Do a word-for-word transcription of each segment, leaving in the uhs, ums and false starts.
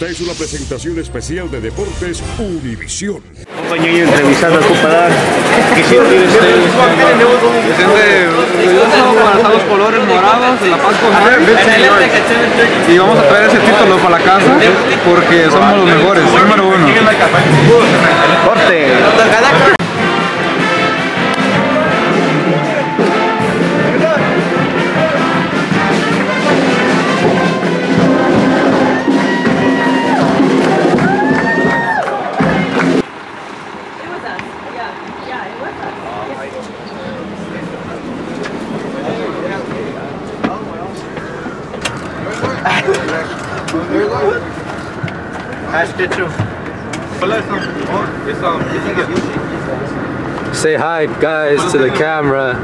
Esta es una presentación especial de Deportes Univisión. Compañero entrevistando al compadre. Quisiera decir ustedes. Estamos los colores morados de la Pasco. Y vamos a traer ese título para la casa porque somos los mejores. Número uno. Corte. Say hi, guys, to the camera.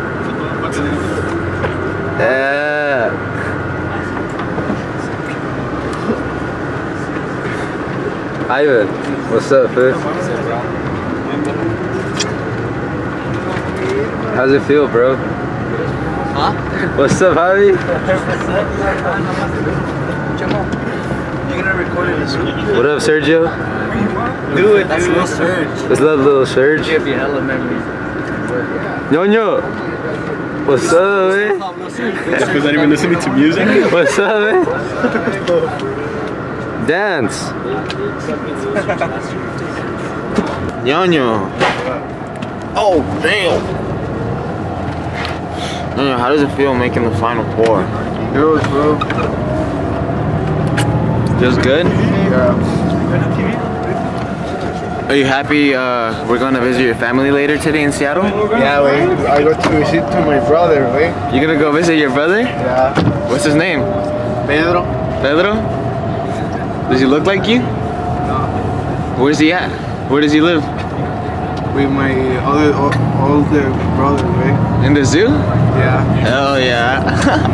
Yeah. Ivan, what's up, fool? How's it feel, bro? Huh? What's up, Javi? What up, Sergio? Do it, that's little Serge. What's up, little Serge? Give you hella memories. Ñoño! What's up, man? Was not even listening to music? What's up, man? Dance! Ñoño. Oh, damn. Ñoño, how does it feel making the Final Four? Good, bro. Feels good? Yeah. Are you happy uh, we're going to visit your family later today in Seattle? Yeah, wait. I go to visit to my brother, wait. You're going to go visit your brother? Yeah. What's his name? Pedro. Pedro? Does he look like you? No. Where's he at? Where does he live? With my other older brother, wait. In the zoo? Yeah. Hell yeah.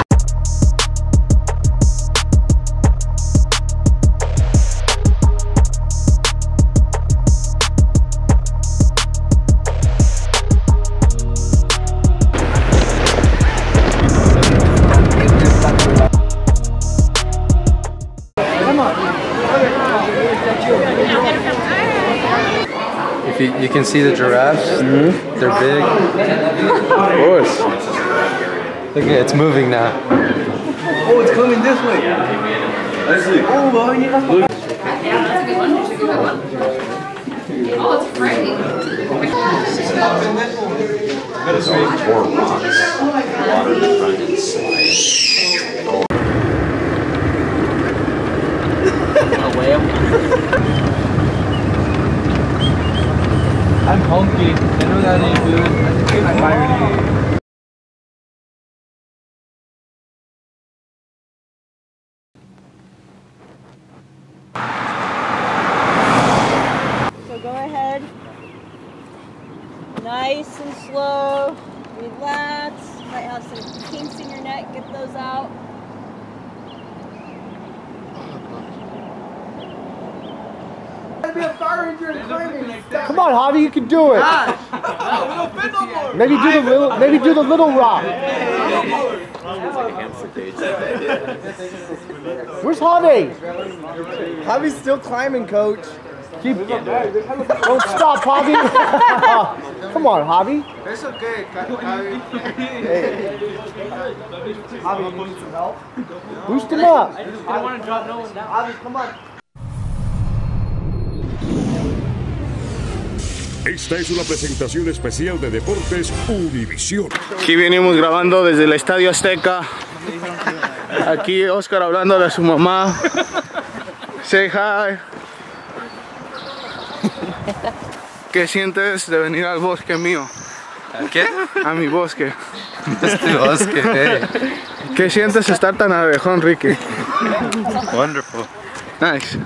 If you, you can see the giraffes, mm-hmm. They're big. Of course. Look at it, it's moving now. Oh, it's coming this way. Let's see. Oh, well, yeah. Yeah, that's a good one. That's a good one. Oh, it's frightening. There's only four rocks. Water is trying to slide. A whale. I'm hungry. I know that ain't good. I'm hungry. So go ahead. Nice and slow. Relax. Might have some kinks in your neck. Get those out. Come on, Javi, you can do it. Maybe do the little, maybe do the little rock. Where's Javi? Javi's still climbing, coach. Keep, don't stop, Javi. Come on, Javi. It's okay, Javi. Hey. Javi, you need some help? Boost him up. I just don't want to drop no one down. Javi, come on. Esta es una presentación especial de Deportes Univisión. Aquí venimos grabando desde el Estadio Azteca. Aquí Oscar hablando de su mamá. Say hi. ¿Qué sientes de venir al bosque mío? ¿A qué? A mi bosque. Este bosque, hey. ¿Qué sientes estar tan abejón, Ricky? Wonderful. Nice.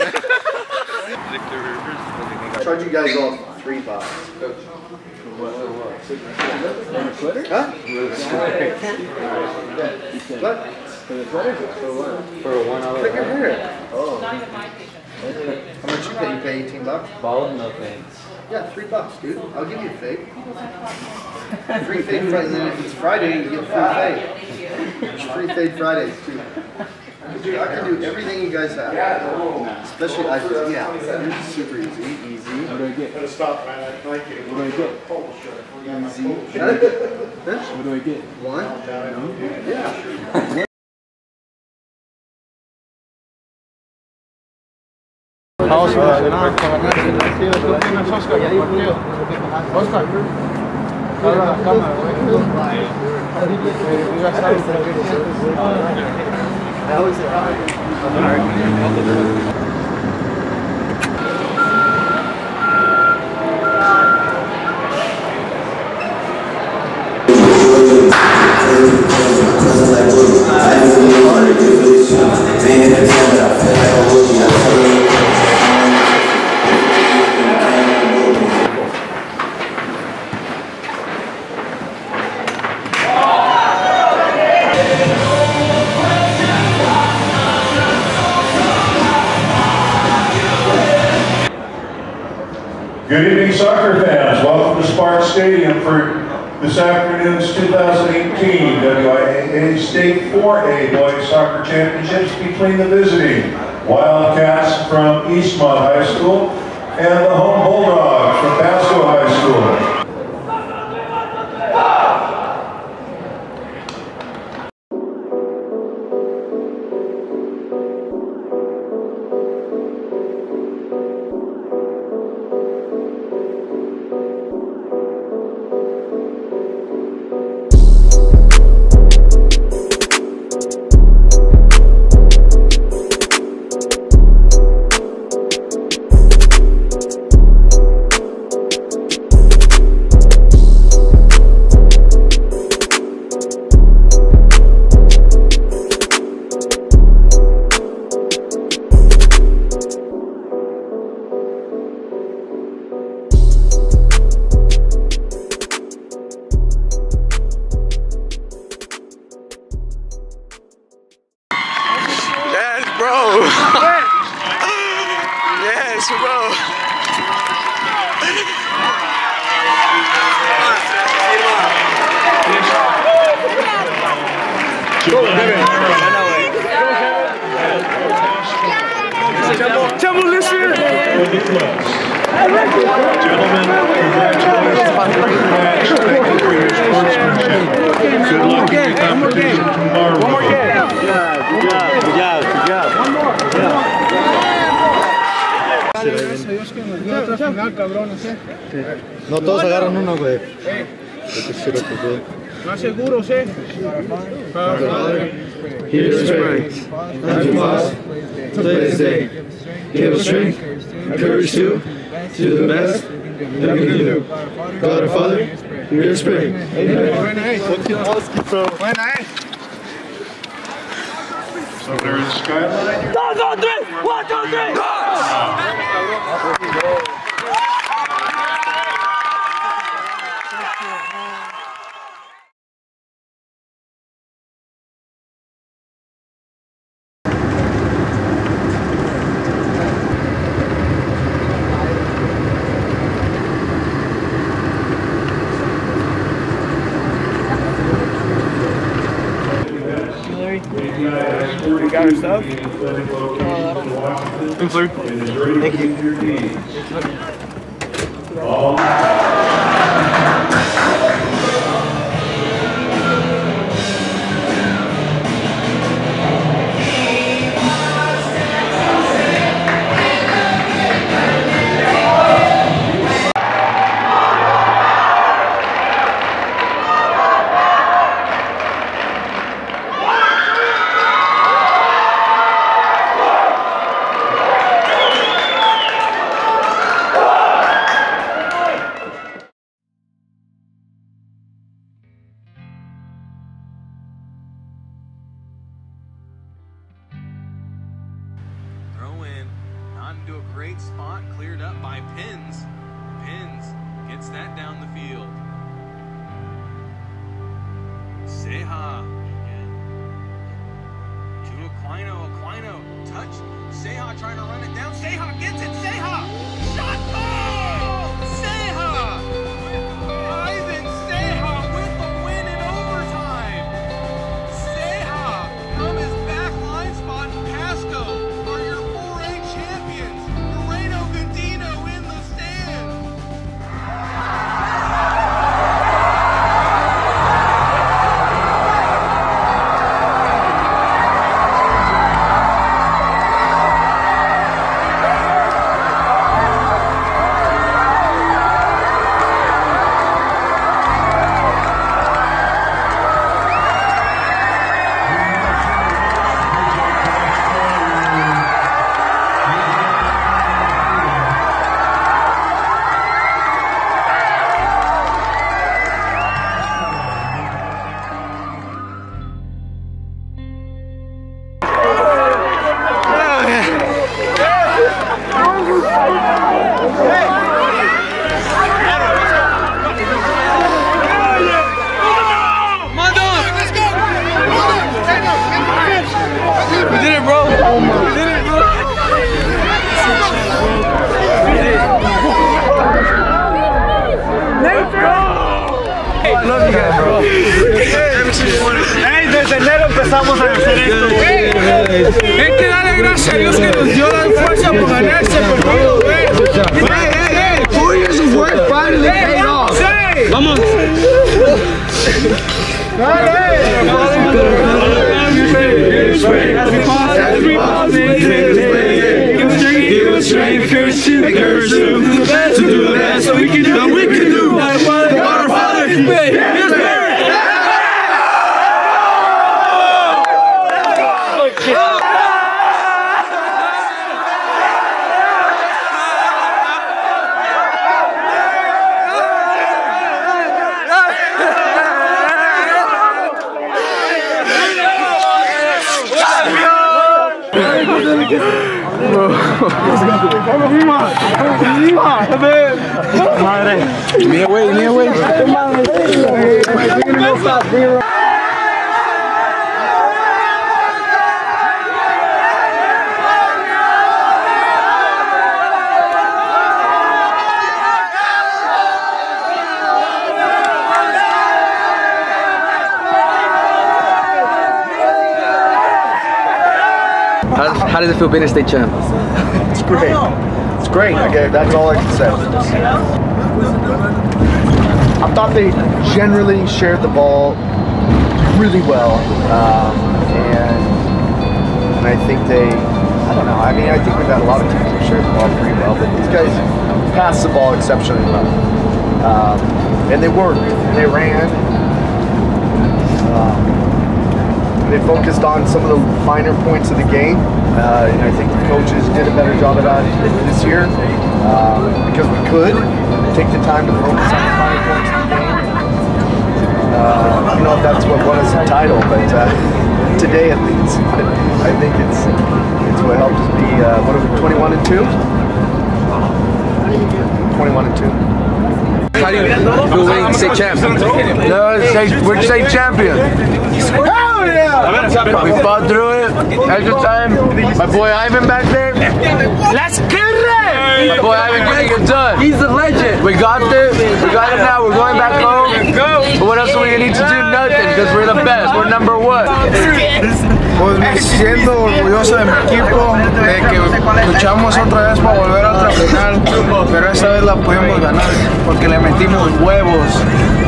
Charge you guys off three bucks. Huh? What? For the sweaters or for what? For a one hour. Click your hair. Oh. How much you pay? You pay eighteen bucks? Bald? No thanks. Yeah, three bucks, dude. I'll give you a fade. Free fade Friday, and then if it's Friday, you get free fade. It's free fade Fridays too. I can do, I can do everything you guys have. Especially, I, yeah, it's super easy. Easy. What do I get? Gotta stop, man. I like it. What do I get? Easy. What do I get? One? No? Yeah. Vamos a ver. Oscar, carga la cámara, Good evening, soccer fans. Welcome to Spark Stadium for this afternoon's two thousand eighteen W I A A State four A Boys Soccer Championships between the visiting Wildcats from Eastmont High School and the home Bulldogs from Pasco High School. Yes, bro. Chamo, listen. Gentlemen, congratulations on your match. Thank you for your sportsmanship. Good luck in the competition tomorrow. One more game. Good job, good job, good job, good job. One more. Gracias a Dios que nos dio otra final, cabrones, eh. No todos agarran uno, güey. Más seguros, eh. Give us strength, play this day. Give us strength, courage to do the best that we can do. God our Father, hear us pray. Amen. So there is skyline. One, two, three! One, two, three! We got our stuff. Thanks, sir. Thank you. All empezamos a hacer esto, güey. Hay que darle gracias a Dios que nos dio la fuerza por ganar ese partido, güey. Hey, hey, hey, four years of work finally paid off. Vamos. Give us strength, courage to the courage to do the best, to do the best we can do, we can do. Our Father, our Father, His Spirit. Madre. Mira, güey, mira, güey. How, how does it feel being a state champ? It's great. It's great. Okay, that's all I can say. I thought they generally shared the ball really well, um, and and I think they, I don't know. I mean, I think we've had a lot of teams that shared the ball pretty well, but these guys passed the ball exceptionally well, um, and they worked. And they ran. Um, They focused on some of the finer points of the game, uh, and I think the coaches did a better job of that this year um, because we could take the time to focus on the finer points of the game. Uh, I don't know if that's what won us the title, but uh, today at least, I think it's it's what helped us be. Uh, what are we? twenty-one and two. twenty-one and two. How do you feel winning state champ? No, we're state champion. Hell yeah! We fought through it. Extra time. My boy Ivan back there. Let's get it! My boy Ivan getting it done. He's a legend. We got this. We got it now. We're going back home. But what else do we need to do? Nothing, because we're the best. We're number one. Pues me siento orgulloso de mi equipo, de que luchamos otra vez para volver a otra final, pero esta vez la pudimos ganar porque le metimos huevos.